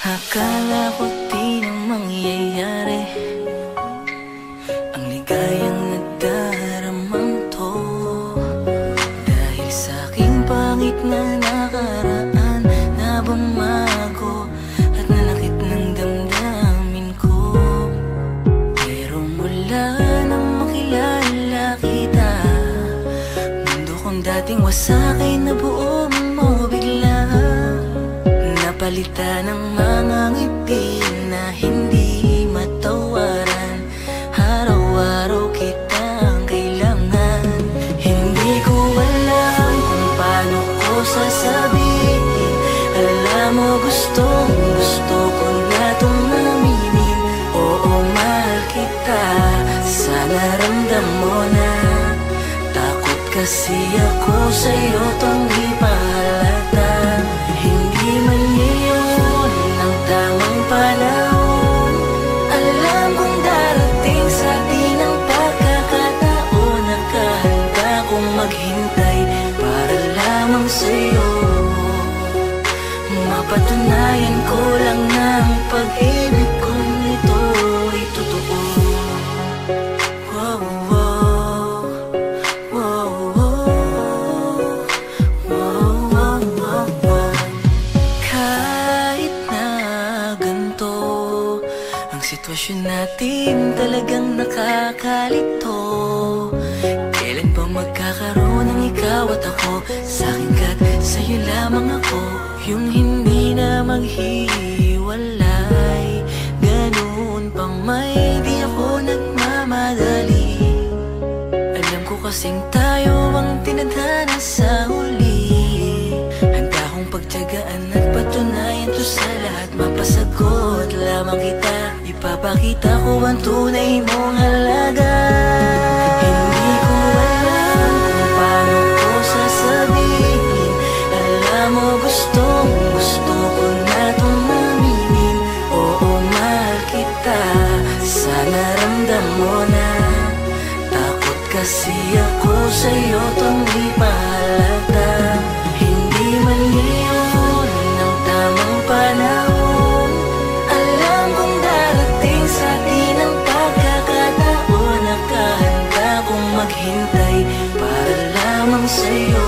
Akala ko di na mangyayari ang ligayang nagdaramang to, dahil sa aking pangit na nakaraan na bumago at nanakit ng damdamin ko. Pero mula nang makilala kita, mundo kong dating wasak ay nabuo mo bigla. Napalitan ng mga ngiti na hindi matawaran. Araw-araw kitang kailangan. Hindi ko alam kung paano ko sasabihin. Alam mo gusto ko na itong aminin. Oo, mahal kita, sana ramdam mo na. Takot kasi ako sa'yo tong ipahalata. Hindi man ngayon ang tamang panahon. Alam kong darating sa atin ang pagkakataon. Nakahanda kong maghintay para lamang sa'yo. Mapatunayan ko lang na ang pag-ibig kong ito ay totoo. Wow, wow, wow, wow, wow, wow, wow. Kahit na ganito ang sitwasyon natin, talagang nakakalito. Kailan ba magkakaroon ng ikaw at ako? Sa'kin ka't sa'yo lamang ako. Yung hindi na maghiwalay, ganoon pang may di ako nagmamadali. Alam ko kasing tayo ang tinadhana sa huli. Handa kong pagtiyagaan at patunayan to sa lahat. Mapasagot lamang kita, ipapakita ko ang tunay mong halaga. Hindi ko alam kung paano ko sasabihin. Alam mo gusto ko na itong aminin. Oo, mahal kita, sana ramdam mo na. Takot kasi ako sa'yo tong ipahalata. Hindi man ngayon ang tamang panahon. Alam kong darating sa atin ang pagkakataon. Nakahanda kong maghintay para lamang sa'yo.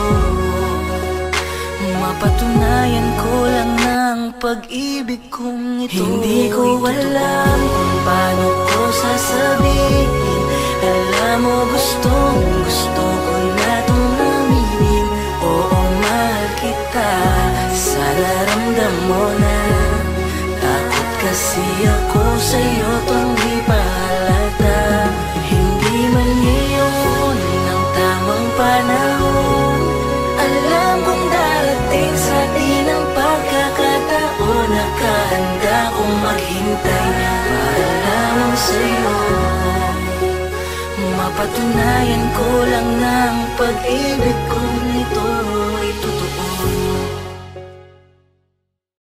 Mapatunayan ko lang na ang pag-ibig kong ito. Hindi ko alam kung paano ko sasabihin. Alam mo gusto ko na itong aminin. Oo, mahal kita, sana ramdam mo na. Takot kasi ako sa'yo tong ipahalata. Hindi man ngayon ang tamang panahon. Alam kong darating sa atin ang pagkakataon. Nakahanda kong maghintay para lamang sa'yo. Mapatunayan ko lang na ang pag-ibig kong ito ay totoo.